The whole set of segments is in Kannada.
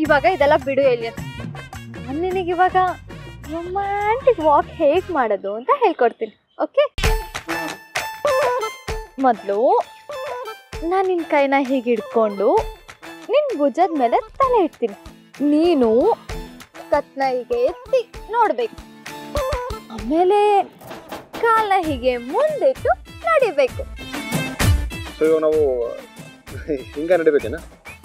ಇವಾಗ ಇದೆಲ್ಲ ಬಿಡು ಎಲಿಯನ್. ನಾನು ನಿನಗೆ ಇವಾಗ ರೊಮ್ಯಾಂಟಿಕ್ ವಾಕ್ ಹೇಗೆ ಮಾಡೋದು ಅಂತ ಹೇಳ್ಕೊಡ್ತೀನಿ. ಓಕೆ, ಮೊದಲು ನಾನು ನಿನ್ನ ಕೈನ ಹೀಗೆ ಹಿಡ್ಕೊಂಡು ನಿನ್ನ ಭುಜದ ಮೇಲೆ ತಲೆ ಇಡ್ತೀನಿ. ನೀನು ಕತ್ನ ಹೀಗೆ ಎತ್ತಿ ನೋಡಬೇಕು. ಆಮೇಲೆ ಕಾಲನ್ನ ಹೀಗೆ ಮುಂದಿಟ್ಟು ನಡಿಬೇಕು. ಸೊ ಇವಾಗ ನಾವು ಹಿಂಗೆ ನಡಿಬೇಕೇನ?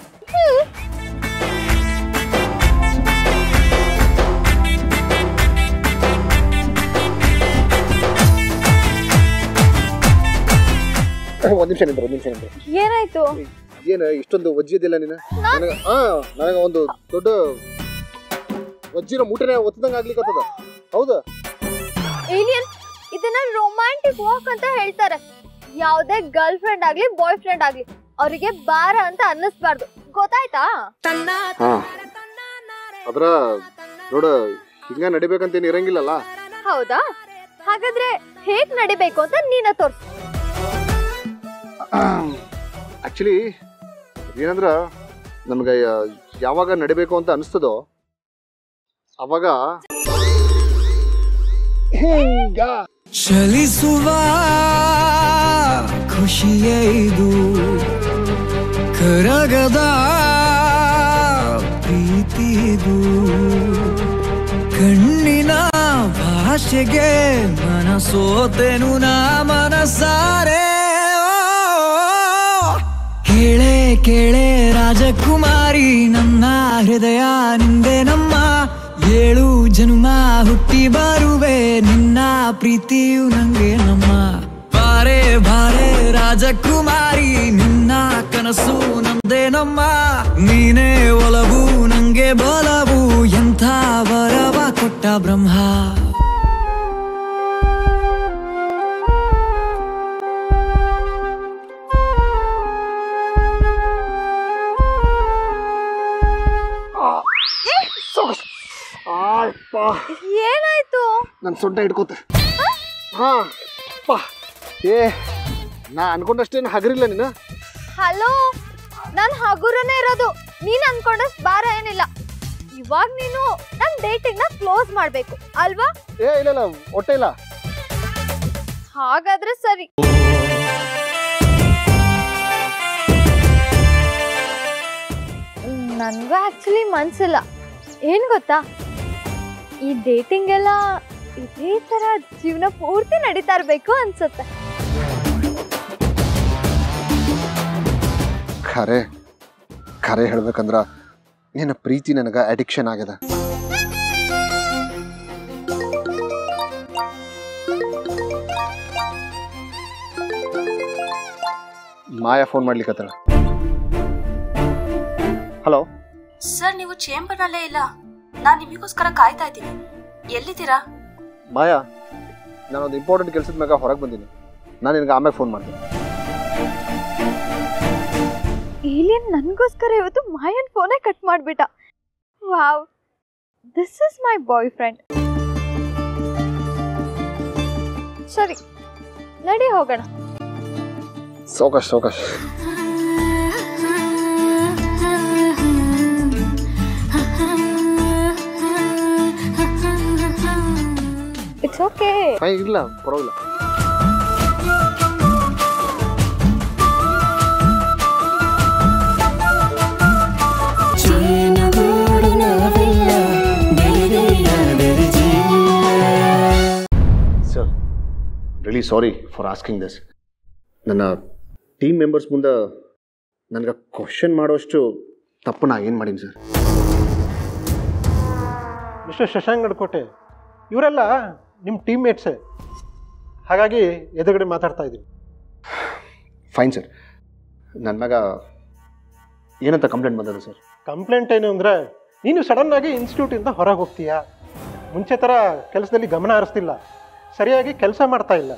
ಒಂದ್ ನಿಮಿಷ ನಿಂದ್ರು. ಏನಾಯ್ತು? ಏನು ಇಷ್ಟೊಂದು ವಜ್ಜಿದಿಲ್ಲ ನೀನು? ನನಗೆ ಒಂದು ದೊಡ್ಡ ವಜ್ಜಿನ ಮೂಟೆನೇ ಒತ್ತದಂಗ ಆಗ್ಲಿಕ್ಕತ್ತದ. ಹೌದಾ ಏಲಿಯನ್, ಇದನ್ನ ರೊಮ್ಯಾಂಟಿಕ್ ವಾಕ್ ಅಂತ ಹೇಳ್ತಾರೆ. ಯಾವುದೇ ಗರ್ಲ್ ಫ್ರೆಂಡ್ ಆಗ್ಲಿ ಬಾಯ್ ಫ್ರೆಂಡ್ ಆಗ್ಲಿ ಅವರಿಗೆ ಬಾರ ಅಂತ ಅನ್ನಿಸ್ಬಾರ್ದು, ಗೊತ್ತಾಯ್ತಾ? ಅದ್ರ ನೋಡ ಹಿಂಗ ನಡಿಬೇಕಂತೇನು ಇರಂಗಿಲ್ಲಲ್ಲ. ಹೌದಾ? ಹಾಗಾದ್ರೆ ಹೇಗ್ ನಡಿಬೇಕು ಅಂತ ನೀನ ತೋರ್ಸು. ಆಕ್ಚುಲಿ ಏನಂದ್ರ ನಮ್ಗೆ ಯಾವಾಗ ನಡಿಬೇಕು ಅಂತ ಅನಿಸ್ತದೋ ಅವಾಗ ಚಲಿಸುವ ಖುಷಿಯೇ ಇದು, ಕರಗದ ಪ್ರೀತಿದು, ಕಣ್ಣಿನ ಭಾಷೆಗೆ ಮನಸೋತೆನು ನಾ ಮನಸಾರೆ. ಕೇಳೆ ಕೇಳೆ ರಾಜಕುಮಾರಿ, ನನ್ನ ಹೃದಯ ನಿಂದೆ ನಮ್ಮ, 7 ಜನ್ಮ ಹುಟ್ಟಿ ಬರುವೆ ನಿನ್ನ ಪ್ರೀತಿಯು ನಂಗೆ ನಮ್ಮ. ಬಾರೆ ಬಾರೆ ರಾಜಕುಮಾರಿ, ನಿನ್ನ ಕನಸು ನಂದೇ ನಮ್ಮ, ನೀನೇ ಒಲವು ನಂಗೆ ಬಲವು, ಎಂಥ ವರವ ಕೊಟ್ಟ ಬ್ರಹ್ಮ. ಏನಾಯ್ತು? ನನ್ನ ಸೊಂಟ ಹಿಡ್ಕೋತ. ನಾ ಅನ್ಕೊಂಡಷ್ಟೇನು ಹಗರಿಲ್ಲ ನೀನು. ಹಲೋ, ನಾನು ಹಗುರನೇ ಇರೋದು, ನೀನ್ ಅನ್ಕೊಂಡಷ್ಟು ಭಾರ ಏನಿಲ್ಲ. ಇವಾಗ ನೀನು ನಮ್ ಡೇಟಿಂಗ್ ನ ಕ್ಲೋಸ್ ಮಾಡ್ಬೇಕು ಅಲ್ವಾ? ಇಲ್ಲ ಹೊಟ್ಟೆ ಇಲ್ಲ. ಹಾಗಾದ್ರೆ ಸರಿ. ನನ್ಗೂ ಆಕ್ಚುಲಿ ಮನ್ಸಿಲ್ಲ. ಏನ್ ಗೊತ್ತಾ, ಈ ಡೇಟಿಂಗ್ ಎಲ್ಲ ಇದೇ ತರ ಜೀವನ ಪೂರ್ತಿ ನಡೀತಾ ಇರ್ಬೇಕು ಅನ್ಸುತ್ತೆ. ಖರೆ ಹೇಳ್ಬೇಕಂದ್ರ ನಿನ್ನ ಪ್ರೀತಿ ನನಗ ಅಡಿಕ್ಷನ್ ಆಗ್ಯದ. ಮಾಯಾ ಫೋನ್ ಮಾಡ್ಲಿಕ್ಕತ್ತಾಳ. ಹಲೋ ಸರ್, ನೀವು ಚೇಂಬರ್ ನಲ್ಲೇ ಇಲ್ಲ. ನಾನು ನಿಮಗೋಸ್ಕರ ಕಾಯ್ತಾ ಇದ್ದೀನಿ. ಎಲ್ಲಿದ್ದೀರಾ? ಮಾಯಾ, ನಾನೊಂದು ಇಂಪಾರ್ಟೆಂಟ್ ಕೆಲಸದ ಮ್ಯಾಗ ಹೊರಗೆ ಬಂದೀನಿ. ನಾನು ನಿನಗೆ ಆಮೇಲೆ ಫೋನ್ ಮಾಡ್ತೀನಿ. ಏಲಿಯನ್ ನನಗೋಸ್ಕರ ಇವತ್ತು ಮಾಯನ್ ಫೋನೇ ಕಟ್ ಮಾಡ್ಬಿಟ್ಟ. Wow, this is my boyfriend. ಸರಿ, ನಡಿ ಹೋಗೋಣ. ಸೌಕಾಶ್. It's okay. ಇಲ್ಲ ಪರವಾಗಿಲ್ಲ. Sir, really sorry for asking this. ನನ್ನ ಟೀಮ್ ಮೆಂಬರ್ಸ್ ಮುಂದೆ ನನಗೆ ಕ್ವಶನ್ ಮಾಡೋಷ್ಟು ತಪ್ಪು ನಾ ಏನು ಮಾಡೀನಿ ಸರ್? ಮಿಸ್ಟರ್ ಶಶಾಂಕ್ ನಡ್ಕೋಟೆ, ಇವರೆಲ್ಲ ನಿಮ್ಮ ಟೀಮ್ ಮೇಟ್ಸೇ, ಹಾಗಾಗಿ ಎದುರುಗಡೆ ಮಾತಾಡ್ತಾ ಇದ್ದೀನಿ. Fine sir. ನನ್ನ ಮ್ಯಾಗ ಏನಂತ ಕಂಪ್ಲೇಂಟ್ ಬಂದದ ಸರ್? ಕಂಪ್ಲೇಂಟ್ ಏನು ಅಂದರೆ, ನೀನು ಸಡನ್ನಾಗಿ ಇನ್ಸ್ಟಿಟ್ಯೂಟಿಂದ ಹೊರಗೆ ಹೋಗ್ತೀಯಾ, ಮುಂಚೆ ಥರ ಕೆಲಸದಲ್ಲಿ ಗಮನ ಹರಿಸ್ತಿಲ್ಲ, ಸರಿಯಾಗಿ ಕೆಲಸ ಮಾಡ್ತಾ ಇಲ್ಲ.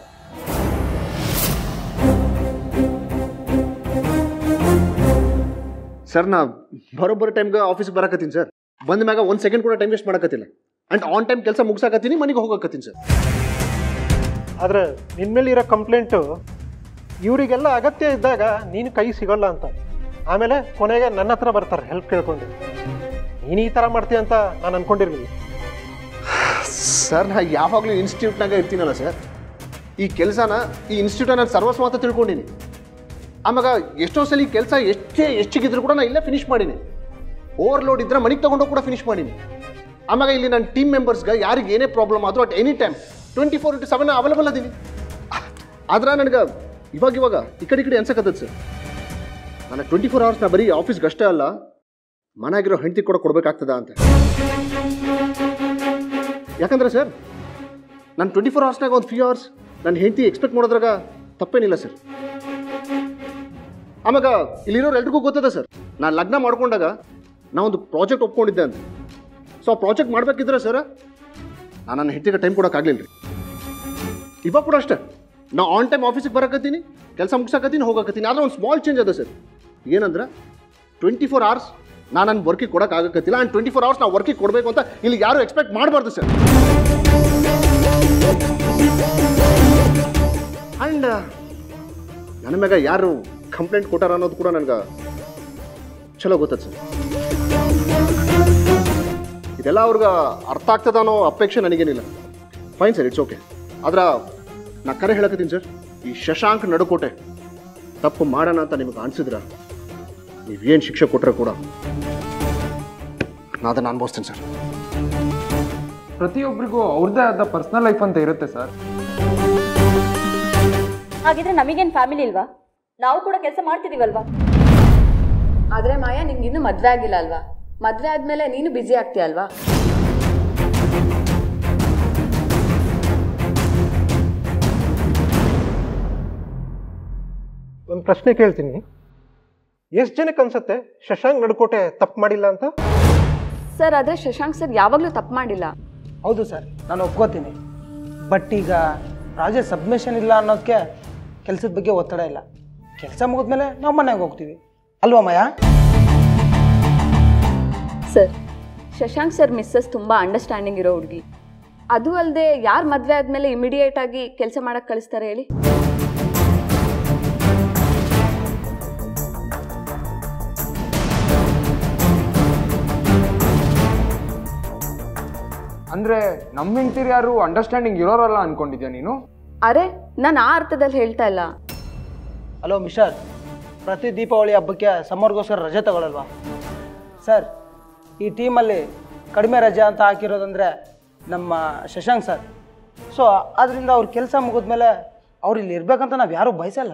ಸರ್, ನಾ ಬರೋಬ್ಬರ ಟೈಮ್ಗೆ ಆಫೀಸ್ಗೆ ಬರಕತ್ತೀನಿ ಸರ್. ಬಂದ ಮ್ಯಾಗ 1 ಸೆಕೆಂಡ್ ಕೂಡ ಟೈಮ್ ವೇಸ್ಟ್ ಮಾಡಕತ್ತಿಲ್ಲ. ಆ್ಯಂಡ್ ಆನ್ ಟೈಮ್ ಕೆಲಸ ಮುಗಿಸಾಕತ್ತೀನಿ, ಮನೆಗೆ ಹೋಗಕತ್ತೀನಿ ಸರ್. ಆದರೆ ನಿನ್ನ ಮೇಲೆ ಇರೋ ಕಂಪ್ಲೇಂಟು ಇವರಿಗೆಲ್ಲ ಅಗತ್ಯ ಇದ್ದಾಗ ನೀನು ಕೈ ಸಿಗೋಲ್ಲ ಅಂತ, ಆಮೇಲೆ ಕೊನೆಗೆ ನನ್ನ ಹತ್ರ ಬರ್ತಾರೆ ಹೆಲ್ಪ್ ಕೇಳ್ಕೊಂಡು. ನೀನು ಈ ಥರ ಮಾಡ್ತೀಯ ಅಂತ ನಾನು ಅಂದ್ಕೊಂಡಿರಲಿಲ್ಲ. ಸರ್ ನಾ ಯಾವಾಗಲೂ ಇನ್ಸ್ಟಿಟ್ಯೂಟ್ನಾಗ ಇರ್ತೀನಲ್ಲ ಸರ್, ಈ ಕೆಲಸನ ಈ ಇನ್ಸ್ಟಿಟ್ಯೂಟ್ ನಾನು ಸರ್ವಸ್ವ ಅಂತ ತಿಳ್ಕೊಂಡೀನಿ. ಆಮ್ಯಾಗ ಎಷ್ಟೋ ಸಲ ಈ ಕೆಲಸ ಎಷ್ಟಿಗಿದ್ರು ಕೂಡ ನಾನು ಇಲ್ಲೇ ಫಿನಿಷ್ ಮಾಡೀನಿ. ಓವರ್ಲೋಡ್ ಇದ್ರೆ ಮನೆಗೆ ತೊಗೊಂಡೋಗಿ ಕೂಡ ಫಿನಿಷ್ ಮಾಡೀನಿ. ಆಮ್ಯಾಗ ಇಲ್ಲಿ ನನ್ನ ಟೀಮ್ ಮೆಂಬರ್ಸ್ಗೆ ಯಾರಿಗೆ ಏನೇ ಪ್ರಾಬ್ಲಮ್ ಆದರೂ ಅಟ್ ಎನಿ ಟೈಮ್ 24/7 ಅವೈಲೇಬಲ್ ಅದೀನಿ. ಆದ್ರೆ ನನಗೆ ಇವಾಗ ಈ ಕಡೆ ಅನ್ಸಕತ್ತದ ಸರ್, ನನಗೆ 24 hours ನಾ ಬರೀ ಆಫೀಸ್ಗೆ ಅಷ್ಟೇ ಅಲ್ಲ ಮನೆಯಾಗಿರೋ ಹೆಂಡತಿ ಕೂಡ ಕೊಡಬೇಕಾಗ್ತದ ಅಂತ. ಯಾಕಂದ್ರೆ ಸರ್ ನಾನು 24 hours ಒಂದು ಫ್ಯೂ ಅವರ್ಸ್ ನನ್ನ ಹೆಂಡತಿ ಎಕ್ಸ್ಪೆಕ್ಟ್ ಮಾಡೋದ್ರಾಗ ತಪ್ಪೇನಿಲ್ಲ ಸರ್. ಆಮ್ಯಾಗ ಇಲ್ಲಿರೋರು ಎಲ್ರಿಗೂ ಗೊತ್ತದ ಸರ್, ನಾನು ಲಗ್ನ ಮಾಡ್ಕೊಂಡಾಗ ನಾವೊಂದು ಪ್ರಾಜೆಕ್ಟ್ ಒಪ್ಕೊಂಡಿದ್ದೆ ಅಂತ. ಸೊ ಆ ಪ್ರಾಜೆಕ್ಟ್ ಮಾಡ್ಬೇಕಿದ್ರೆ ಸರ್ ನಾನು ನನ್ನ ಹೆಂಡತಿಗೆ ಟೈಮ್ ಕೊಡೋಕ್ಕಾಗಲಿಲ್ಲ ರೀ. ಇವಾಗ ಕೂಡ ಅಷ್ಟೇ, ನಾ ಆನ್ ಟೈಮ್ ಆಫೀಸಿಗೆ ಬರೋಕತ್ತೀನಿ, ಕೆಲಸ ಮುಗಿಸಕತ್ತೀನಿ, ಹೋಗಕತ್ತೀನಿ. ಆದರೆ ಒಂದು ಸ್ಮಾಲ್ ಚೇಂಜ್ ಅದ ಸರ್, ಏನಂದ್ರೆ 24 hours ನಾನು ನನ್ನ ವರ್ಕಿಗೆ ಕೊಡೋಕ್ಕಾಗಕತ್ತಿಲ್ಲ. ಆ್ಯಂಡ್ 24 hours ನಾವು ವರ್ಕಿಗೆ ಕೊಡಬೇಕು ಅಂತ ಇಲ್ಲಿ ಯಾರು ಎಕ್ಸ್ಪೆಕ್ಟ್ ಮಾಡಬಾರ್ದು ಸರ್. ಆ್ಯಂಡ್ ನನ್ನ ಮ್ಯಾಗ ಯಾರು ಕಂಪ್ಲೇಂಟ್ ಕೊಟ್ಟಾರ ಅನ್ನೋದು ಕೂಡ ನನಗೆ ಚಲೋ ಗೊತ್ತದ ಸರ್. ಇದೆಲ್ಲ ಅವ್ರಿಗೆ ಅರ್ಥ ಆಗ್ತದ ಅನ್ನೋ ಅಪೇಕ್ಷೆ ನನಗೇನಿಲ್ಲ. Fine sir, it's okay. ಆದ್ರೆ ನಾ ಕರೆ ಹೇಳಕತ್ತೀನಿ ಸರ್, ಈ ಶಶಾಂಕ್ ನಡುಕೋಟೆ ತಪ್ಪು ಮಾಡೋಣ ಅಂತ ನಿಮಗೆ ಅನಿಸಿದ್ರೆ ನೀವೇನು ಶಿಕ್ಷೆ ಕೊಟ್ಟರೆ ಕೂಡ ನಾನು ಅದನ್ನು ಅನುಭವಿಸ್ತೀನಿ ಸರ್. ಪ್ರತಿಯೊಬ್ಬರಿಗೂ ಅವ್ರದ್ದೇ ಆದ ಪರ್ಸನಲ್ ಲೈಫ್ ಅಂತ ಇರುತ್ತೆ ಸರ್. ಹಾಗಿದ್ರೆ ನಮಗೇನು ಫ್ಯಾಮಿಲಿ ಇಲ್ವಾ? ನಾವು ಕೂಡ ಕೆಲಸ ಮಾಡ್ತಿದೀವಲ್ವಾ? ಆದರೆ ಮಾಯಾ, ನಿಂಗೆ ಇನ್ನೂ ಮದುವೆ ಆಗಿಲ್ಲ ಅಲ್ವಾ? ಮದುವೆ ಆದಮೇಲೆ ನೀನು ಬ್ಯುಸಿ ಆಗ್ತೀಯ ಅಲ್ವಾ? ಒಂದು ಪ್ರಶ್ನೆ ಕೇಳ್ತೀನಿ, ಎಷ್ಟು ಜನಕ್ಕೆ ಅನ್ಸುತ್ತೆ ಶಶಾಂಕ್ ನಡುಕೋಟೆ ತಪ್ಪು ಮಾಡಿಲ್ಲ ಅಂತ? ಸರ್, ಆದರೆ ಶಶಾಂಕ್ ಸರ್ ಯಾವಾಗಲೂ ತಪ್ಪು ಮಾಡಿಲ್ಲ. ಹೌದು ಸರ್, ನಾನು ಒಪ್ಕೋತೀನಿ. ಬಟ್ ಈಗ ರಾಜ ಸಬ್ಮಿಷನ್ ಇಲ್ಲ ಅನ್ನೋದಕ್ಕೆ ಕೆಲಸದ ಬಗ್ಗೆ ಒತ್ತಡ ಇಲ್ಲ. ಕೆಲಸ ಮುಗಿದ್ಮೇಲೆ ನಾವು ಮನೆಗೆ ಹೋಗ್ತೀವಿ ಅಲ್ವಾ Maya? Sir, Shashank sir missus ತುಂಬ ಅಂಡರ್ಸ್ಟ್ಯಾಂಡಿಂಗ್ ಇರೋ ಹುಡುಗಿ. ಅದು ಅಲ್ಲದೆ ಯಾರು ಮದುವೆ ಆದಮೇಲೆ ಇಮಿಡಿಯೇಟ್ ಆಗಿ ಕೆಲಸ ಮಾಡೋಕ್ಕೆ ಕಳಿಸ್ತಾರೆ ಹೇಳಿ? ಅಂದ್ರೆ ನಮ್ಮ ಹೆಂಡ್ತೀರು ಯಾರು ಅಂಡರ್ಸ್ಟ್ಯಾಂಡಿಂಗ್ ಇರೋರಲ್ಲ ಅನ್ಕೊಂಡಿದ್ಯಾ ನೀನು? ಅರೆ, ನಾನು ಆ ಅರ್ಥದಲ್ಲಿ ಹೇಳ್ತಾ ಇಲ್ಲ. ಹಲೋ ಮಿಸ್ಟರ್, ಪ್ರತಿ ದೀಪಾವಳಿ ಹಬ್ಬಕ್ಕೆ ಸಮ್ಮರ್ಗೋಸ್ಕರ ರಜೆ ತಗೊಳ್ಳಲ್ವಾ ಸರ್? ಈ ಟೀಮಲ್ಲಿ ಕಡಿಮೆ ರಜೆ ಅಂತ ಹಾಕಿರೋದಂದರೆ ನಮ್ಮ ಶಶಾಂಕ್ ಸರ್. ಸೊ ಆದ್ದರಿಂದ ಅವ್ರ ಕೆಲಸ ಮುಗಿದ್ಮೇಲೆ ಅವ್ರು ಇಲ್ಲಿ ಇರ್ಬೇಕಂತ ನಾವು ಯಾರೂ ಬಯಸಲ್ಲ.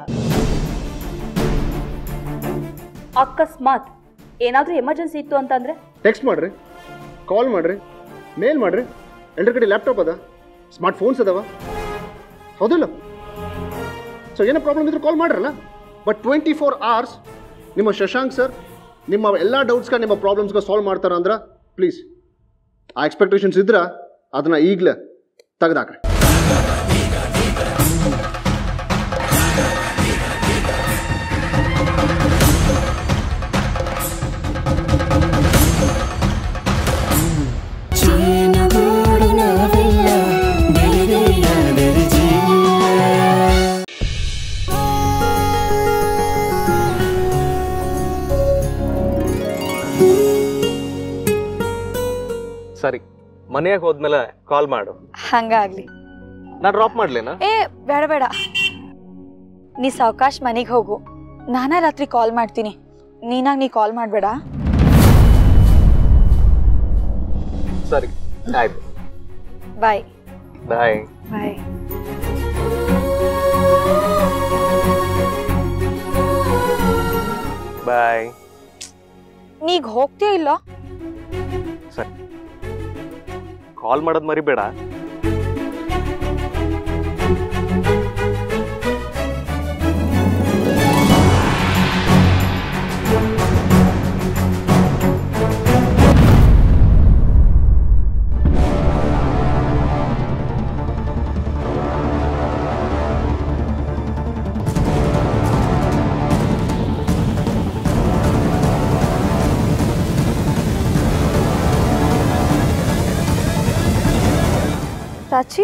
ಅಕಸ್ಮಾತ್ ಏನಾದರೂ ಎಮರ್ಜೆನ್ಸಿ ಇತ್ತು ಅಂತಂದರೆ ಟೆಕ್ಸ್ಟ್ ಮಾಡಿರಿ, ಕಾಲ್ ಮಾಡಿರಿ, ಮೇಲ್ ಮಾಡಿರಿ. ಎಲ್ಲರ ಕಡೆ ಲ್ಯಾಪ್ಟಾಪ್ ಅದ, ಸ್ಮಾರ್ಟ್ ಫೋನ್ಸ್ ಅದಾವ, ಹೌದಿಲ್ಲ? ಸೊ ಏನೋ ಪ್ರಾಬ್ಲಮ್ ಇದ್ರೂ ಕಾಲ್ ಮಾಡಿರಲ್ಲ. ಬಟ್ 24 hours ನಿಮ್ಮ ಶಶಾಂಕ್ ಸರ್ ನಿಮ್ಮ ಎಲ್ಲ ಡೌಟ್ಸ್ಗೆ ನಿಮ್ಮ ಪ್ರಾಬ್ಲಮ್ಸ್ಗೆ ಸಾಲ್ವ್ ಮಾಡ್ತಾರೆ ಅಂದ್ರೆ ಪ್ಲೀಸ್ ಆ ಎಕ್ಸ್ಪೆಕ್ಟೇಷನ್ಸ್ ಇದ್ರೆ ಅದನ್ನು ಈಗಲೇ ತೆಗೆದಾಕ್ರಿ. ಸರಿ, ಮನೆಯಾಗ ಹೋದ್ಮೇಲೆ ಕಾಲ್ ಮಾಡು. ಹಂಗಾಗ್ಲಿ. ನಾನು ಡ್ರಾಪ್ ಮಾಡ್ಲೇನಾ? ಏ ಬೇಡ ಬೇಡ, ನೀ ಸಾವಕಾಶ ಮನೆಗೆ ಹೋಗು. ನಾನಾ ರಾತ್ರಿ ಕಾಲ್ ಮಾಡ್ತೀನಿ, ನೀನಾಗ ನೀ ಕಾಲ್ ಮಾಡಬೇಡ. ಸರಿ ಆಯ್ತು. ಬಾಯ್ ಬಾಯ್ ಬಾಯ್. ಬಾಯ್. ನೀಗ ಹೋಗ್ತೀಯ ಇಲ್ಲ? ಸರಿ, ಕಾಲ್ ಮಾಡೋದು ಮರಿಬೇಡ. ಸಾಚಿ,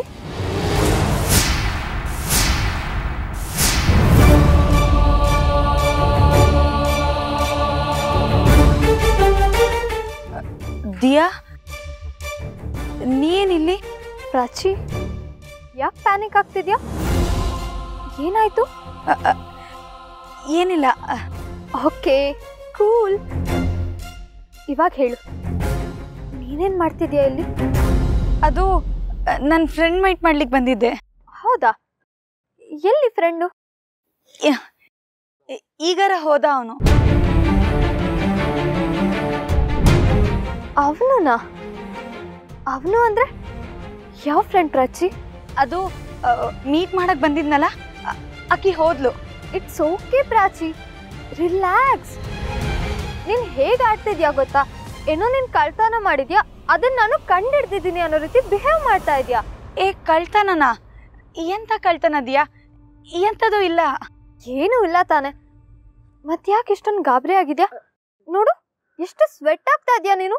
ದಿಯಾ ನೀನಿಲ್ಲಿ? ಪ್ರಾಚಿ, ಯಾಕೆ ಪ್ಯಾನಿಕ್ ಆಗ್ತಿದ್ಯಾ? ಏನಾಯ್ತು? ಏನಿಲ್ಲ. Okay, cool. ಇವಾಗ ಹೇಳು, ನೀನೇನ್ ಮಾಡ್ತಿದ್ಯಾ ಇಲ್ಲಿ? ಅದು ನನ್ನ ಫ್ರೆಂಡ್ ಮೀಟ್ ಮಾಡ್ಲಿಕ್ಕೆ ಬಂದಿದ್ದೆ. ಹೌದಾ? ಎಲ್ಲಿ ಫ್ರೆಂಡು? ಈಗಾರ ಹೋದ ಅವನು. ಅವನುನಾ? ಅವನು ಅಂದ್ರೆ ಯಾವ ಫ್ರೆಂಡ್ ಪ್ರಾಚಿ? ಅದು ಮೀಟ್ ಮಾಡಕ್ ಬಂದಿದ್ನಲ್ಲ, ಆಕಿ ಹೋದ್ಲು. It's okay Prachi, relax. ನೀನ್ ಹೇಗೆ ಆಡ್ತಿದ್ಯಾ ಗೊತ್ತಾ? ಏನೋ ನೀನ್ ಕಳ್ತನ ಮಾಡಿದ್ಯಾ, ಅದನ್ನ ನಾನು ಕಂಡಿಡ್ದಿದ್ದೀನಿ ಅನ್ನೋ ರೀತಿ ಬಿಹೇವ್ ಮಾಡ್ತಾ ಇದ್ಯಾ. ಕಳ್ತನನಾ? ಎಂತ ಕಳ್ತನ ದಿಯಾ? ಎಂತದು ಇಲ್ಲ. ಏನೂ ಇಲ್ಲ ತಾನೆ, ಮತ್ತ್ಯಾಕೆ ಇಷ್ಟೊಂದು ಗಾಬರಿ ಆಗಿದ್ಯಾ? ನೋಡು, ಎಷ್ಟು ಸ್ವೆಟ್ ಆಗ್ತಾ ಇದ್ಯಾ ನೀನು.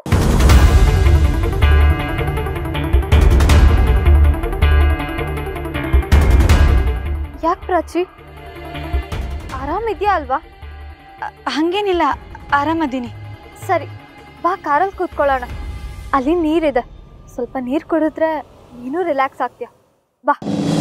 ಯಾಕೆ ಪ್ರಾಚಿ, ಆರಾಮಿದ್ಯಾ ಅಲ್ವಾ? ಹಂಗೇನಿಲ್ಲ, ಆರಾಮದೀನಿ. ಸರಿ, ಬಾ ಕಾರಲ್ಲಿ ಕೂತ್ಕೊಳ್ಳೋಣ. ಅಲ್ಲಿ ನೀರಿದೆ, ಸ್ವಲ್ಪ ನೀರು ಕುಡಿದ್ರೆ ನೀನು ರಿಲ್ಯಾಕ್ಸ್ ಆಗ್ತೀಯ. ಬಾ.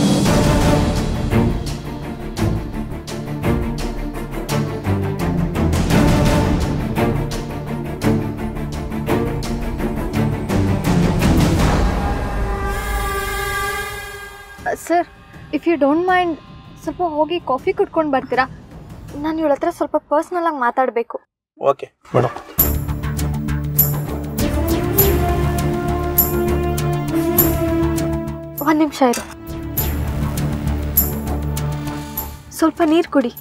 Sir, if you don't mind, ಸ್ವಲ್ಪ ಹೋಗಿ ಕಾಫಿ ಕುಡ್ಕೊಂಡು ಬರ್ತೀರಾ? ನಾನು ಇವಳ ಹತ್ರ ಸ್ವಲ್ಪ ಪರ್ಸ್ನಲ್ ಆಗಿ ಮಾತಾಡಬೇಕು. Okay madam. ಒಂದು ನಿಮಿಷ ಇರು, ಸ್ವಲ್ಪ ನೀರು ಕುಡಿ.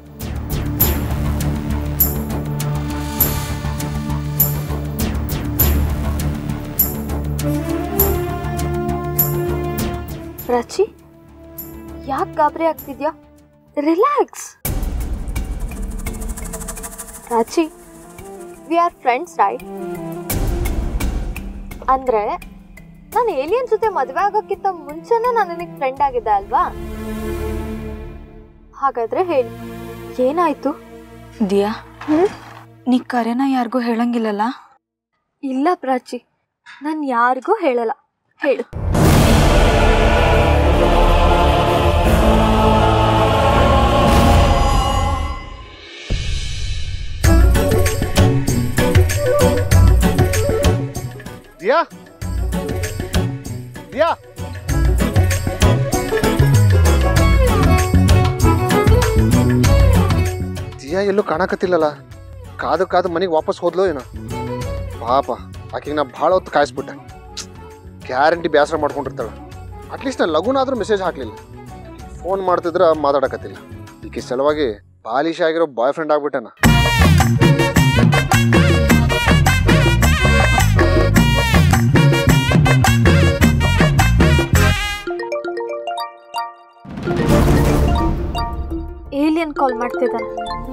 ಪ್ರಾಚಿ, ಯಾಕೆ ಗಾಬರಿ ಆಗ್ತಿದ್ಯಾ? Relax. Prachi, we are friends right? ಅಂದ್ರೆ ನಾನು ಏಲಿಯನ್ ಜೊತೆ ಮದುವೆ ಆಗೋಕ್ಕಿಂತ ಮುಂಚೆನೇ ನಾನು ನಿನಗೆ ಫ್ರೆಂಡ್ ಆಗಿದ್ದೆ ಅಲ್ವಾ? ಹಾಗಾದ್ರೆ ಹೇಳಿ, ಏನಾಯ್ತು? ದಿಯಾ, ನೀ ಕರೆನ ಯಾರಿಗೂ ಹೇಳಂಗಿಲ್ಲಲ್ಲ? ಇಲ್ಲ ಪ್ರಾಚಿ, ನಾನು ಯಾರಿಗೂ ಹೇಳಲ್ಲ. ಹೇಳು. ದಿಯಾ, ದಿಯಾ, ದಿಯಾ ಎಲ್ಲೂ ಕಾಣಕತ್ತಿಲ್ಲಲ್ಲ. ಕಾದು ಕಾದು ಮನೆಗೆ ವಾಪಸ್ ಹೋದ್ಲೋ ಏನೋ. ಪಾಪ, ಆಕೆಗೆ ನಾ ಭಾಳ ಹೊತ್ತು ಕಾಯಿಸ್ಬಿಟ್ಟೆ. ಗ್ಯಾರಂಟಿ ಬೇಸರ ಮಾಡ್ಕೊಂಡಿರ್ತಾಳೆ. ಅಟ್ಲೀಸ್ಟ್ ನಾನು ಲಘುನಾದ್ರೂ ಮೆಸೇಜ್ ಹಾಕ್ಲಿಲ್ಲ. ಫೋನ್ ಮಾಡ್ತಿದ್ರೆ ಮಾತಾಡಕತ್ತಿಲ್ಲ. ಈಕೆ ಸಲುವಾಗಿ ಬಾಲಿಶ್ ಆಗಿರೋ ಬಾಯ್ ಫ್ರೆಂಡ್ ಆಗ್ಬಿಟ್ಟೆನ. ಏಲಿಯನ್ ಕಾಲ್ ಮಾಡ್ತಿದ್ದಾನೆ.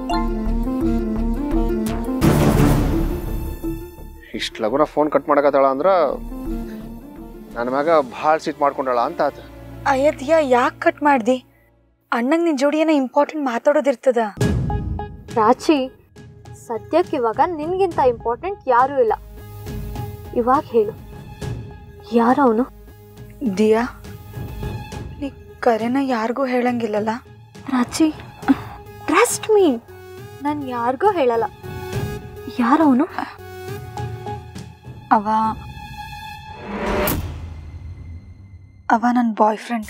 ಇಷ್ಟು ಲಘುನ ಫೋನ್ ಕಟ್ ಮಾಡಕತ್ತಾಳ ಅಂದ್ರ ನನ್ನ ಮ್ಯಾಗ ಭಾಳ ಸಿಟ್ ಮಾಡ್ಕೊಂಡಾಳ ಅಂತ ಆತ. ಅಯ್ಯ ದಿಯಾ, ಯಾಕೆ ಕಟ್ ಮಾಡ್ದಿ? ಅಣ್ಣಂಗೆ ನಿನ್ ಜೋಡಿ ಏನೋ ಇಂಪಾರ್ಟೆಂಟ್ ಮಾತಾಡೋದಿರ್ತದ. ಪ್ರಾಚಿ, ಸದ್ಯಕ್ಕೆ ಇವಾಗ ನಿನ್ಗಿಂತ ಇಂಪಾರ್ಟೆಂಟ್ ಯಾರೂ ಇಲ್ಲ. ಇವಾಗ ಹೇಳು, ಯಾರವನು? ದಿಯಾ, ನೀ ಕರೆನ ಯಾರಿಗೂ ಹೇಳಂಗಿಲ್ಲಲ್ಲ? ಪ್ರಾಚಿ, ಟ್ರಸ್ಟ್ ಮೀ, ನಾನು ಯಾರಿಗೂ ಹೇಳಲ್ಲ. ಯಾರವನು? ಅವ ನನ್ನ ಬಾಯ್ ಫ್ರೆಂಡ್.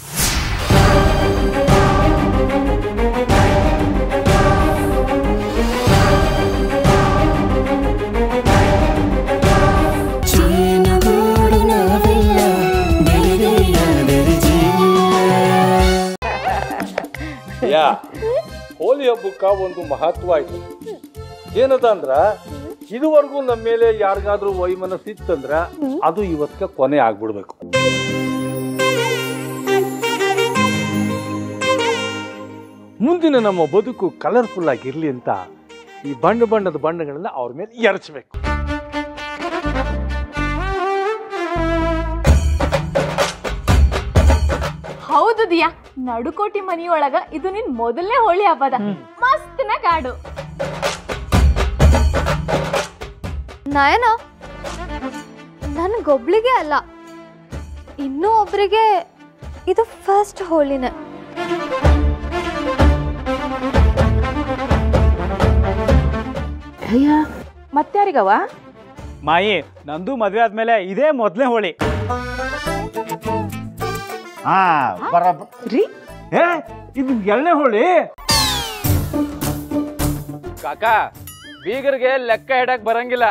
ಹೋಲಿ ಹಬ್ಬಕ್ಕ ಒಂದು ಮಹತ್ವ ಆಯ್ತು. ಏನದ ಅಂದ್ರ, ಇದುವರೆಗೂ ನಮ್ಮ ಮೇಲೆ ಯಾರಿಗಾದ್ರೂ ವೈಮನಸ್ಸಿತ್ತಂದ್ರ ಅದು ಇವತ್ತ ಕೊನೆ ಆಗ್ಬಿಡ್ಬೇಕು. ಮುಂದಿನ ನಮ್ಮ ಬದುಕು ಕಲರ್ಫುಲ್ ಆಗಿರ್ಲಿ ಅಂತ ಈ ಬಣ್ಣ ಬಣ್ಣದ ಬಣ್ಣಗಳನ್ನ ಅವ್ರ ಮೇಲೆ ಎರಚಬೇಕು. ಹೌದು ದಿಯಾ, ನಡುಕೋಟಿ ಮನಿಯೊಳಗ ಇದು ನಿನ್ ಮೊದಲನೇ ಹೋಳಿ ಹಬ್ಬದ. ಮಸ್ತ್ನ ಕಾಡು. ನಯನ, ನನಗೊಬ್ಳಿಗೆ ಅಲ್ಲ, ಇನ್ನೂ ಒಬ್ರಿಗೆ ಇದು ಫಸ್ಟ್ ಹೋಳಿನೇ. ಅಯ್ಯ ಮತ್ತಾರಿಗವ? ಮಾಯಿ, ನಂದು ಮದ್ವೆ ಆದ್ಮೇಲೆ ಇದೇ ಮೊದಲನೇ ಹೋಳಿ. ರೀ ಇದು 2ನೇ ಹೋಳಿ. ಕಾಕ ಬೀಗರಿಗೆ ಲೆಕ್ಕ ಇಡಕ್ ಬರಂಗಿಲ್ಲ.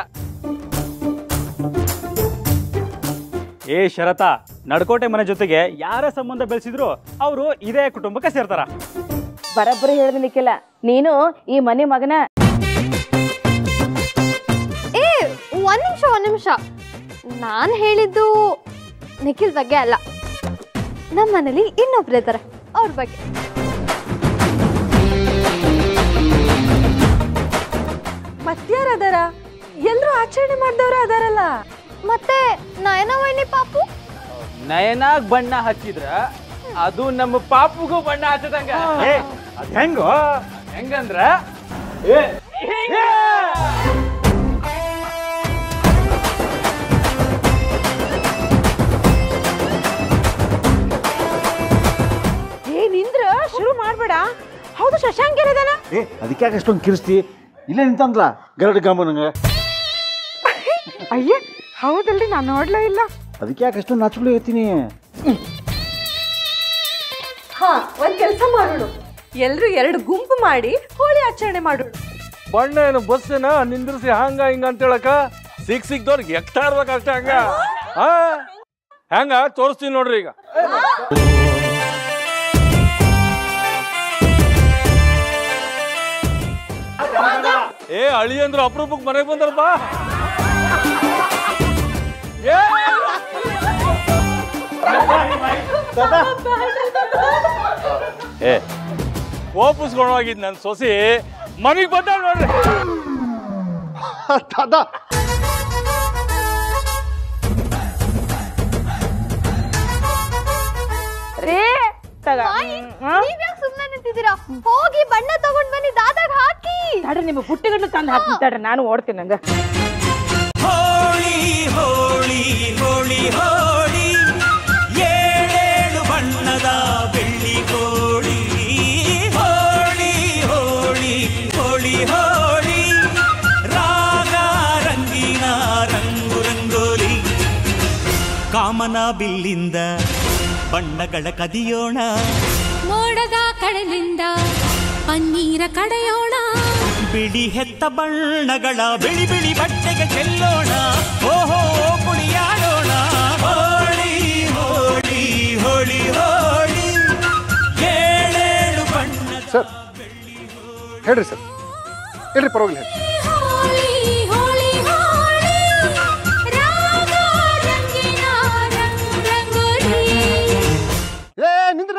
ಏ ಶರತ, ನಡ್ಕೋಟೆ ಮನೆ ಜೊತೆಗೆ ಯಾರ ಸಂಬಂಧ ಬೆಳೆಸಿದ್ರು ಅವರು ಇದೇ ಕುಟುಂಬಕ್ಕೆ ಸೇರ್ತಾರ. ಬರಬ್ಬರಿ ಹೇಳಿದ ನಿಖಿಲ, ನೀನು ಈ ಮನೆ ಮಗನ. ಏ ಒಂದ್ ನಿಮಿಷ, ನಾನು ಹೇಳಿದ್ದು ನಿಖಿಲ್ ಬಗ್ಗೆ ಅಲ್ಲ, ನಮ್ಮ ಮನೇಲಿ ಇನ್ನೊಬ್ರು ಇದ್ದಾರೆ ಅವ್ರ ಬಗ್ಗೆ. ಮತ್ಯಾರದಾರ? ಎಲ್ರು ಆಚರಣೆ ಮಾಡ್ದವ್ರ ಅದಾರಲ್ಲ. ಮತ್ತೆ ನಯನವೈನಿ ಪಾಪು ನಯನಾಗ್ ಬಣ್ಣ ಹಚ್ಚಿದ್ರ ಅದು ನಮ್ಮ ಪಾಪುಗೂ ಬಣ್ಣ ಹಚ್ಚದಂಗ. ಅದ್ ಹೆಂಗೋ? ಹೆಂಗಂದ್ರ ನಿಂದ್ರ ಶುರು ಮಾಡ್ಬೇಡ. ಹೌದು, ಶಶಾಂಕ್ ಏನದಾನ? ಅದಕ್ಕೆ ಅಷ್ಟೊಂದು ಕಿರಿಸ್ತಿ ಇಲ್ಲ ನಿಂತಂದ್ಲ ಗರಡ್ ಗಮನಂಗ. ಅಯ್ಯ ಹೌದಲ್ರಿ, ನಾನು ನೋಡ್ಲೇ ಇಲ್ಲ. ಅದಕ್ಕೆ ಯಾಕೆ ಅಷ್ಟೊಂದು ನಾಚ್ಕೊಳ್ಳಿ ಹೇಳ್ತೀನಿ. ಹಾ, ಒಂದ್ ಕೆಲಸ ಮಾಡೋಣ, ಎಲ್ರು 2 ಗುಂಪು ಮಾಡಿ ಹೋಳಿ ಆಚರಣೆ ಮಾಡೋಣ. ಬಣ್ಣ ಏನು ಬಸ್ಸೇನ ನಿಂದ್ರಿಸಿ ಹಂಗ ಹಿಂಗ ಅಂತ ಹೇಳಕ ಸಿಕ್ದವ್ರಿಗೆ ಎಕ್ತಾ ಇರ್ಬೇಕಷ್ಟೇ. ಹೆಂಗ ತೋರಿಸ್ತೀನಿ ನೋಡ್ರಿ. ಈಗ ಏ ಅಳಿ ಅಂದ್ರ ಅಪರೂಪಕ್ಕೆ ಮನೆಗೆ ಬಂದ್ರಪ್ಪ. ಏ ವಾಪಸ್ಕೊಂಡೋಗಿದ್ ನನ್ ಸೊಸಿ ಮನೆಗೆ ಬಂದ ನೋಡ್ರಿ. ಸುಮ್ಮನೆ ನಿಂತಿದ್ದೀರಾ? ಹೋಗಿ ಬಣ್ಣ ತಗೊಂಡ್ ಬನ್ನಿ, ದಾದಾಗ ಹಾಕಿ. ತಡ್ರಿ, ನಿಮ್ಮ ಪುಟ್ಟಿಗಡ್ಲು ತಂದು ಹಾಕಿ ತಡ್ರಿ, ನಾನು ಓಡ್ತೀನಿ. ನಂಗ ಹೋಳಿ ಹೋಳಿ ಹೋಳಿ ಹೋಳಿ, 7 ಬಣ್ಣದ ಬೆಳ್ಳಿ ಕೋಳಿ. ಹೋಳಿ ಹೋಳಿ ಹೋಳಿ ಹೋಳಿ, ರಾಗ ರಂಗಿನ ರಂಗು ರಂಗೋಲಿ. ಕಾಮನ ಬಿಲ್ಲಿಂದ ಬಣ್ಣಗಳ ಕದಿಯೋಣ, ಮೋಡದ ಕಡಲಿಂದ ಪನ್ನೀರ ಕಡೆಯೋಣ. ಬಿಳಿ ಹೆತ್ತ ಬಣ್ಣಗಳ ಬಿಳಿ ಬಿಳಿ ಬಟ್ಟೆಗೆ ಚೆಲ್ಲೋಣ. ಓಹೋ ಕುಣಿಯಾಡೋಣ. ಹೋಳಿ ಹೋಳಿ ಹೋಳಿ ಹೋಳಿ, 7 ಬಣ್ಣ. ಸರ್ ಹೇಳ್ರಿ ಸರ್, ಹೇಳ್ರಿ, ಪರವಾಗಿಲ್ಲ ಹೇಳಿ. ನಿಂದ್ರ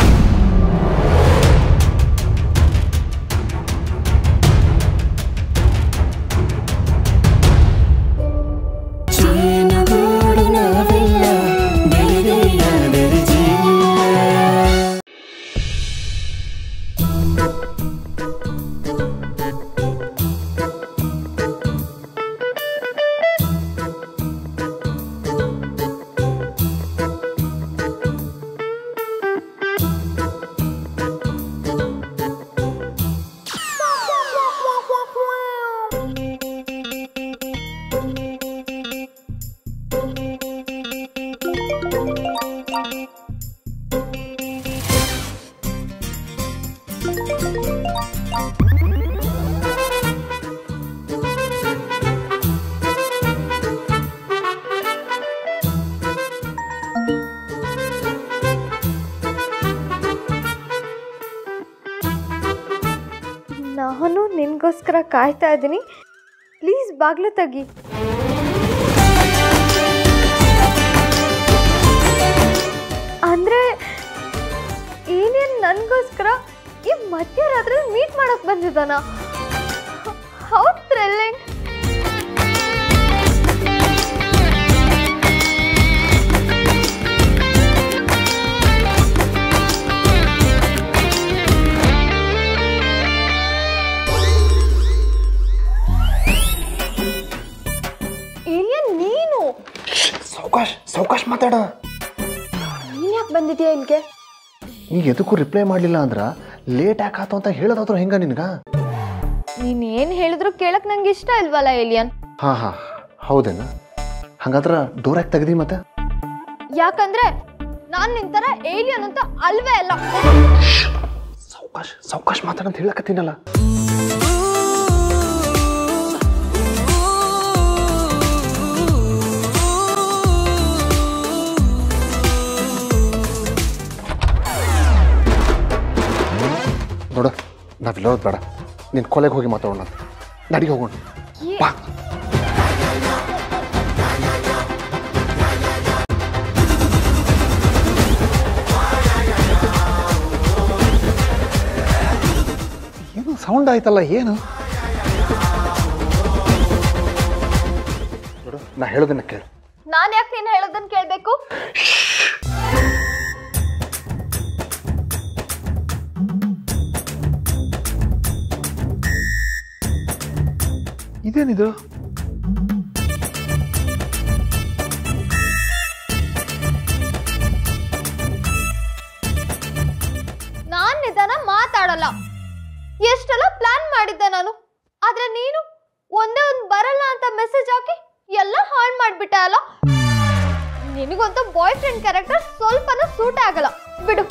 ನಾನು ನಿನ್ಗೋಸ್ಕರ ಕಾಯ್ತಾ ಇದ್ದೀನಿ, ಪ್ಲೀಸ್ ಬಾಗ್ಲು ತೆಗಿ. ಅಂದ್ರೆ ಏನೇನು ನನಗೋಸ್ಕರ ಈ ಮಧ್ಯರಾತ್ರಿ ಮೀಟ್ ಮಾಡಕ್ ಬಂದಿದ್ದಾನ? How thrilling. ಸಾವಕಾಶ ಮಾತಾಡ. ನೀನ್ ಯಾಕೆ ಬಂದಿದ್ಯಾ ಇಲ್ಲಿಗೆ? ನೀ ಎದಕ್ಕೂ ರಿಪ್ಲೈ ಮಾಡಲಿಲ್ಲ ಅಂದ್ರೆ ಲೇಟ್ ಯಾಕಾತು ಅಂತ ಹೇಳೋದಾದ್ರು ಹೆಂಗ ನಿನ್ಗ? ನೀನ್ ಏನ್ ಹೇಳಿದ್ರು ಕೇಳಕ್ ನಂಗೆ ಇಷ್ಟ ಇಲ್ವಲ್ಲ ಏಲಿಯನ್. ಹಾ ಹೌದೇನ? ಹಂಗಾದ್ರ ಡೋರ್ ಯಾಕೆ ತೆಗ್ದಿ ಮತ್ತೆ? ಯಾಕಂದ್ರೆ ನಾನ್ ನಿಂತರ ಏಲಿಯನ್ ಅಂತ ಅಲ್ವೇ ಅಲ್ಲ. ಸಾವಕಾಶ ಮಾತಾಡಂತ ಹೇಳಕತ್ತೀನಲ್ಲ. ನೋಡ, ನಾವಿಲ್ಲೋದು ಬೇಡ, ನಿನ್ನ ಕೊಲೆಗೆ ಹೋಗಿ ಮಾತಾಡೋಣ. ನಡಿಗೆ ಹೋಗೋಣ ಬಾ. ಏನು ಸೌಂಡ್ ಆಯ್ತಲ್ಲ, ಏನು? ನೋಡು, ನಾ ಹೇಳೋದನ್ನ ಕೇಳು. ನಾನ್ ಯಾಕೆ ನೀನ್ ಹೇಳೋದನ್ನ ಕೇಳ್ಬೇಕು? ಇದೇನಿದು? ನಾನ್ ನಿಧಾನ ಮಾತಾಡಲ್ಲ. ಎಷ್ಟೆಲ್ಲ ಪ್ಲಾನ್ ಮಾಡಿದ್ದೆ ನಾನು, ಆದ್ರೆ ನೀನು ಒಂದೇ ಒಂದ್ ಬರಲ್ಲ ಅಂತ ಮೆಸೇಜ್ ಹಾಕಿ ಎಲ್ಲ ಹಾಳು ಮಾಡ್ಬಿಟ್ಟೆ ಅಲ್ಲ. ನಿನಗಂತೂ ಬಾಯ್ ಫ್ರೆಂಡ್ ಕ್ಯಾರೆಕ್ಟರ್ ಸ್ವಲ್ಪನೂ ಸೂಟ್ ಆಗಲ್ಲ ಬಿಡು.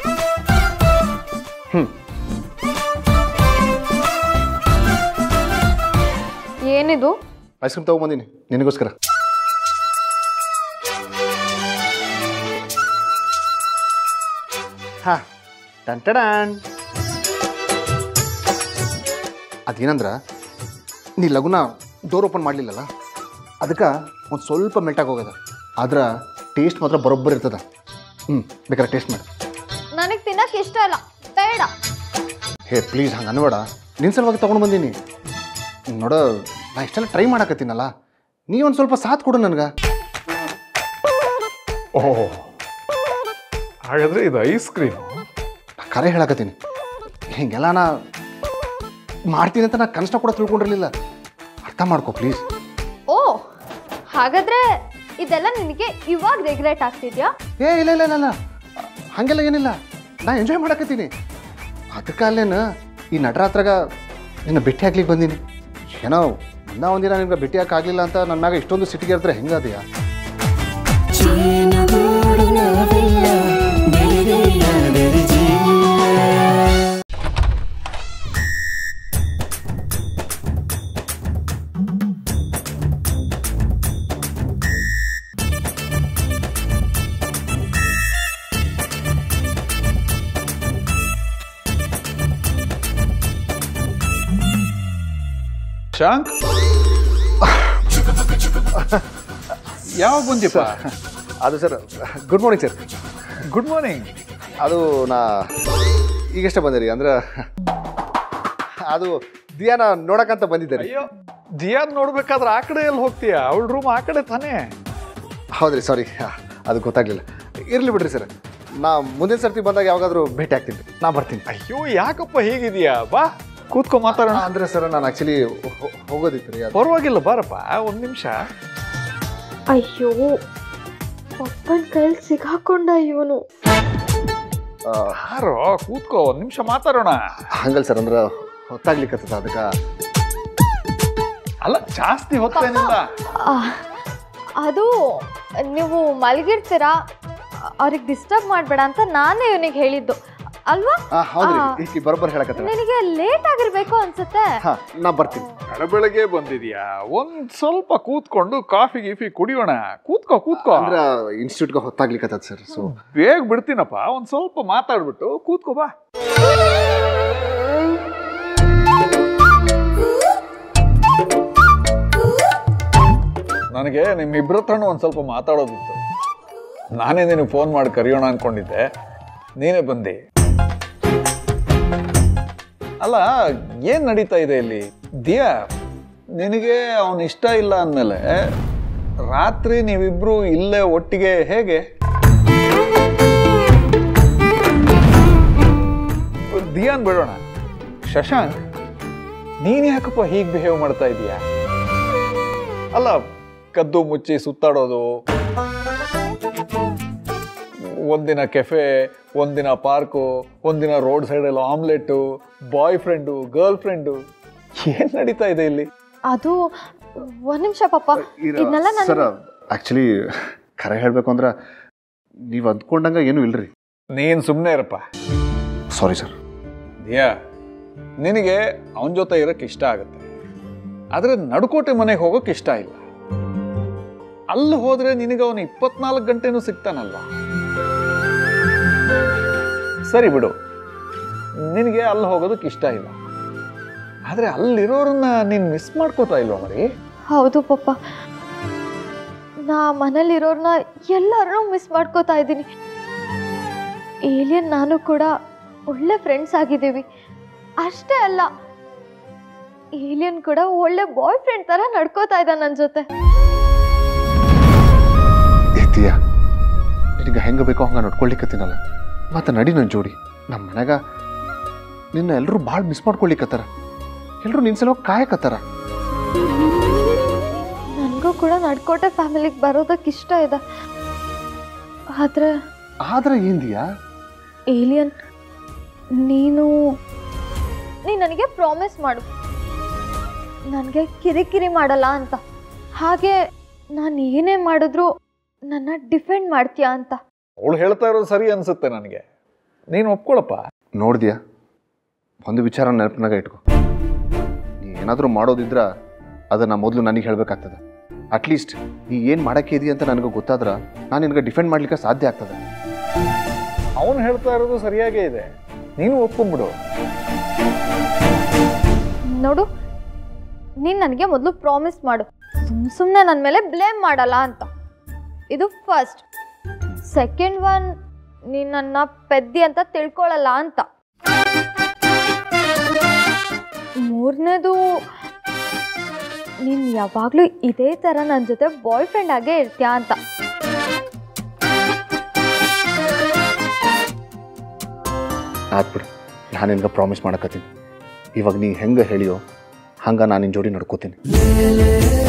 ಏನಿದು? ಐಸ್ ಕ್ರೀಮ್ ತಗೊಂಬಂದಿನಿ ನಿನಗೋಸ್ಕರ. ಹಾ, ಟನ್. ಅದೇನಂದ್ರ ನೀ ಲಗುನ ಡೋರ್ ಓಪನ್ ಮಾಡಲಿಲ್ಲಲ್ಲ, ಅದಕ್ಕೆ ಒಂದು ಸ್ವಲ್ಪ ಮೆಲ್ಟಾಗಿ ಹೋಗದ. ಆದ್ರೆ ಟೇಸ್ಟ್ ಮಾತ್ರ ಬರೋಬ್ಬರ ಇರ್ತದ. ಬೇಕಾದ್ರೆ ಟೇಸ್ಟ್ ಮಾಡಿ. ನನಗೆ ತಿನ್ನಕ್ಕೆ ಇಷ್ಟ ಇಲ್ಲ, ಬೇಡ. ಹೇ ಪ್ಲೀಸ್, ಹಂಗೆ ಅನ್ಬೇಡ. ನಿನ್ನ ಸಲುವಾಗಿ ತೊಗೊಂಡು ಬಂದೀನಿ. ನೋಡ, ನಾ ಇಷ್ಟೆಲ್ಲ ಟ್ರೈ ಮಾಡಕತ್ತೀನಲ್ಲ, ನೀ ಒಂದು ಸ್ವಲ್ಪ ಸಾಥ್ ಕೊಡು ನನಗೆ. ಓಹ್, ಹಾಗಾದ್ರೆ ಇದು ಐಸ್ ಕ್ರೀಮ್? ಕರೆ ಹೇಳಕತ್ತೀನಿ, ಹಿಂಗೆಲ್ಲ ನಾ ಮಾಡ್ತೀನಿ ಅಂತ ನಾ ಕನಸ ಕೂಡ ತಿಳ್ಕೊಂಡಿರಲಿಲ್ಲ. ಅರ್ಥ ಮಾಡ್ಕೊ ಪ್ಲೀಸ್. ಓ, ಹಾಗಾದ್ರೆ ಇದೆಲ್ಲ ನಿನಗೆ ಇವಾಗ ರೆಗ್ರೆಟ್ ಆಗ್ತಿದ್ಯಾ? ಇಲ್ಲ, ಹಾಗೆಲ್ಲ ಏನಿಲ್ಲ. ನಾ ಎಂಜಾಯ್ ಮಾಡಕತ್ತೀನಿ. ಅದಕ್ಕೆ ಅಲ್ಲೇನು ಈ ನಟರಾತ್ರಾಗ ನಿನ್ನ ಭೇಟಿ ಹಾಕ್ಲಿಕ್ಕೆ ಬಂದೀನಿ. ಏನೋ ಒಂದಿನ ನಿಮ್ಗೆ ಭೇಟಿ ಹಾಕಾಗಲಿಲ್ಲ ಅಂತ ನನ್ನ ಮ್ಯಾಗ ಇಷ್ಟೊಂದು ಸಿಟಿಗೆ ಇರ್ತಾರೆ ಹೆಂಗದೆಯಾ? ಶಾಂಕ್, ಯಾವಾಗ ಬಂದಿಪ್ಪ? ಅದು sir, good morning sir. Good morning. ಅದು ನಾ ಈಗಷ್ಟೇ ಬಂದೆ ರೀ. ಅಂದ್ರೆ ಅದು ದಿಯಾನ ನೋಡಕ್ಕಂತ ಬಂದಿದ್ದೆ ರೀ. ಅಯ್ಯೋ, ದಿಯಾನ್ ನೋಡ್ಬೇಕಾದ್ರೆ ಆ ಕಡೆ ಎಲ್ಲಿ ಹೋಗ್ತೀಯ? ಅವಳ ರೂಮ್ ಆ ಕಡೆ ತಾನೇ. ಹೌದ್ರಿ, ಸಾರಿ, ಅದು ಗೊತ್ತಾಗ್ಲಿಲ್ಲ. ಇರ್ಲಿ ಬಿಡ್ರಿ ಸರ್, ನಾ ಮುಂದಿನ ಸರ್ತಿ ಬಂದಾಗ ಯಾವಾಗಾದ್ರೂ ಭೇಟಿ ಆಗ್ತೀನಿ. ನಾ ಬರ್ತೀನಿ. ಅಯ್ಯೋ, ಯಾಕಪ್ಪ ಹೇಗಿದೀಯಾ? ಬಾ ಕೂತ್ಕೊ ಮಾತಾಡೋಣ. ಅಂದ್ರೆ ಸರ್, ನಾನು ಆಕ್ಚುಲಿ ಹೋಗೋದಿತ್ತು ರೀ. ಪರವಾಗಿಲ್ಲ, ಬಾರಪ್ಪ ಒಂದು ನಿಮಿಷ. ಅಯ್ಯೋ, ಪಪ್ಪನ ಕೈಲಿ ಸಿಗಾಕೊಂಡ ಇವನು. ಯಾರೋ ಕೂತ್ಕೋ, ಒಂದು ನಿಮಿಷ ಮಾತಾಡೋಣ. ಹಂಗಲ್ ಸರ್, ಅಂದ್ರೆ ಹೊತ್ತಾಗ್ಲಿಕ್ಕತ್ತದ ಅದಕ್ಕೆ. ಅಲ್ಲ, ಜಾಸ್ತಿ ಹೊತ್ತೇನಿಲ್ಲ. ಅದು ನೀವು ಮಲಗಿರ್ತೀರಾ, ಅವ್ರಿಗೆ ಡಿಸ್ಟರ್ಬ್ ಮಾಡಬೇಡ ಅಂತ ನಾನೇ ಇವನಿಗೆ ಹೇಳಿದ್ದು ಅಲ್ವಾ? ಹೌದ್ರಿ, ಈಗ ಬರೋಬ್ಬರ ಹೇಳಕತ್ತ. ನಿನಗೆ ಲೇಟ್ ಆಗಿರ್ಬೇಕು ಅನ್ಸುತ್ತೆ. ನಾ ಬರ್ತೀನಿ. ಬೆಳಗ್ಗೆ ಬಂದಿದ್ಯಾ? ಒಂದ್ ಸ್ವಲ್ಪ ಕೂತ್ಕೊಂಡು ಕಾಫಿ ಗೀಫಿ ಕುಡಿಯೋಣ. ಕೂತ್ಕೋ. ಅಂದ್ರೆ ಇನ್ಸ್ಟಿಟ್ಯೂಟ್ಗೆ ಹೊತ್ತಾಗ್ಲಿಕ್ಕತ್ತದ ಸರ್. ಸೊ ಬೇಗ ಬಿಡ್ತೀನಪ್ಪ. ಒಂದ್ ಸ್ವಲ್ಪ ಮಾತಾಡ್ಬಿಟ್ಟು ಕೂತ್ಕೋ ಬಾ. ನನಗೆ ನಿಮ್ಮಿಬ್ಬರ ಹತ್ರನೂ ಒಂದು ಸ್ವಲ್ಪ ಮಾತಾಡೋದಿತ್ತು. ನಾನೇ ನಿನಗೆ ಫೋನ್ ಮಾಡಿ ಕರೆಯೋಣ ಅಂದ್ಕೊಂಡಿದ್ದೆ, ನೀನೇ ಬಂದೆ. ಅಲ್ಲ, ಏನು ನಡೀತಾ ಇದೆ ಇಲ್ಲಿ? ದಿಯಾ, ನಿನಗೆ ಅವನು ಇಷ್ಟ ಇಲ್ಲ ಅಂದಮೇಲೆ ರಾತ್ರಿ ನೀವಿಬ್ರು ಇಲ್ಲೇ ಒಟ್ಟಿಗೆ ಹೇಗೆ? ದಿಯಾನ್ ಬಿಡೋಣ. ಶಶಾಂಕ್, ನೀನು ಯಾಕಪ್ಪ ಹೀಗೆ ಬಿಹೇವ್ ಮಾಡ್ತಾ ಇದೀಯಾ? ಅಲ್ಲ, ಕದ್ದು ಮುಚ್ಚಿ ಸುತ್ತಾಡೋದು, ಒಂದಿನ ಕೆಫೆ, ಒಂದಿನ ಪಾರ್ಕು, ಒಂದಿನ ರೋಡ್ ಸೈಡಲ್ಲಿ omelette, boyfriend, girlfriend, ಏನು ನಡೀತಾ ಇದೆ ಇಲ್ಲಿ? ಅದು ಒಂದ್ ನಿಮಿಷ ಪಾಪ, ಇದನ್ನೆಲ್ಲ ಸರ್ ಆ್ಯಕ್ಚುಲಿ ಖರೆ ಹೇಳಬೇಕು ಅಂದ್ರೆ ನೀವು ಅಂದ್ಕೊಂಡಂಗೆ ಏನೂ ಇಲ್ರಿ. ನೀನು ಸುಮ್ಮನೆ ಇರಪ್ಪ. Sorry sir. ದಿಯಾ, ನಿನಗೆ ಅವನ ಜೊತೆ ಇರೋಕ್ಕೆ ಇಷ್ಟ ಆಗುತ್ತೆ, ಆದರೆ ನಡುಕೋಟೆ ಮನೆಗೆ ಹೋಗೋಕೆ ಇಷ್ಟ ಇಲ್ಲ. ಅಲ್ಲಿ ಹೋದ್ರೆ ನಿನಗೆ ಅವನು 24 ಗಂಟೆನೂ ಸಿಗ್ತಾನಲ್ಲ. ಸರಿ ಬಿಡು, ನಿನಗೆ ಅಲ್ಲಿ ಹೋಗೋದಕ್ಕೆ ಇಷ್ಟ ಇಲ್ಲ, ಆದರೆ ಅಲ್ಲಿರೋರನ್ನ ನೀನು ಮಿಸ್ ಮಾಡ್ಕೋತಾ ಇಲ್ವಾ ಮರಿ? ಹೌದು ಪಾಪ, ನಾ ಮನೇಲಿರೋರ್ನ ಎಲ್ಲರೂ ಮಿಸ್ ಮಾಡ್ಕೋತಾ ಇದ್ದೀನಿ. ಏಲಿಯನ್ ನಾನು ಕೂಡ ಒಳ್ಳೆ ಫ್ರೆಂಡ್ಸ್ ಆಗಿದ್ದೀವಿ. ಅಷ್ಟೇ ಅಲ್ಲ, ಏಲಿಯನ್ ಕೂಡ ಒಳ್ಳೆ ಬಾಯ್ ಫ್ರೆಂಡ್ ತರ ನಡ್ಕೋತಾ ಇದ್ದ ನನ್ನ ಜೊತೆ. ಏತಿಯ, ನಿನಗೆ ಹೆಂಗೆ ಬೇಕೋ ಹಂಗೆ ನಡ್ಕೊಳ್ಲಿಕ್ಕತ್ತೀನಲ್ಲ, ಮತ್ತೆ ನಡಿ ನನ್ನ ಜೋಡಿ. ನಮ್ಮ ಮನೆಗ ನಿನ್ನ ಎಲ್ಲರೂ ಭಾಳ ಮಿಸ್ ಮಾಡ್ಕೊಳ್ಲಿಕ್ಕತ್ತಾರ, ಎಲ್ಲರೂ ನಿನ್ನ ಸಲ ಕಾಯಕತ್ತಾರ. ನನಗೂ ಕೂಡ ನಡ್ಕೋಟೆ ಫ್ಯಾಮಿಲಿಗೆ ಬರೋದಕ್ಕೆ ಇಷ್ಟ ಇದೆ. ಆದ್ರೆ ಏನ್ದಿಯಾ? ಏಲಿಯನ್, ನೀನು ನನಗೆ ಪ್ರಾಮಿಸ್ ಮಾಡು, ನನಗೆ ಕಿರಿಕಿರಿ ಮಾಡಲ್ಲ ಅಂತ. ಹಾಗೆ ನಾನು ಏನೇ ಮಾಡಿದ್ರು ನನ್ನ ಡಿಫೆಂಡ್ ಮಾಡ್ತೀಯಾ ಅಂತ. ಅವಳು ಹೇಳ್ತಾ ಇರೋದು ಸರಿ ಅನ್ಸುತ್ತೆ ನನಗೆ, ನೀನು ಒಪ್ಕೊಳಪ್ಪ. ನೋಡ್ದಿಯಾ, ಒಂದು ವಿಚಾರ ನೆನಪಿನಾಗ ಇಟ್ಕೊ. ನೀ ಏನಾದರೂ ಮಾಡೋದಿದ್ರ ಅದನ್ನು ಮೊದಲು ನನಗೆ ಹೇಳಬೇಕಾಗ್ತದೆ. ಅಟ್ಲೀಸ್ಟ್ ನೀ ಏನು ಮಾಡೋಕ್ಕೆ ಇದೆಯಾ ಅಂತ ನನಗೆ ಗೊತ್ತಾದ್ರೆ ನಾನು ನಿನಗೆ ಡಿಫೆಂಡ್ ಮಾಡಲಿಕ್ಕೆ ಸಾಧ್ಯ ಆಗ್ತದೆ. ಅವನು ಹೇಳ್ತಾ ಇರೋದು ಸರಿಯಾಗೇ ಇದೆ, ನೀನು ಒಪ್ಕೊಂಡ್ಬಿಡು. ನೋಡು, ನೀನು ನನಗೆ ಮೊದಲು ಪ್ರಾಮಿಸ್ ಮಾಡು, ಸುಮ್ಮನೆ ನನ್ನ ಮೇಲೆ ಬ್ಲೇಮ್ ಮಾಡಲ್ಲ ಅಂತ. ಇದು ಫಸ್ಟ್. ಸೆಕೆಂಡ್ ಒನ್, ನೀನು ನನ್ನ ಪೆದ್ದಿ ಅಂತ ತಿಳ್ಕೊಳ್ಳಲ್ಲ ಅಂತ. ಮೂರನೇದು, ನೀನು ಯಾವಾಗಲೂ ಇದೇ ಥರ ನನ್ನ ಜೊತೆ ಬಾಯ್ ಫ್ರೆಂಡ್ ಆಗೇ ಇರ್ತೀಯಾ ಅಂತ. ಆದ್ಬಿಡು, ನಾನು ನಿನ್ಗೆ ಪ್ರಾಮಿಸ್ ಮಾಡಕತ್ತೀನಿ. ಇವಾಗ ನೀ ಹೆಂಗೆ ಹೇಳಿಯೋ ಹಂಗೆ ನಾನು ನಿನ್ನ ಜೋಡಿ ನಡ್ಕೋತೀನಿ.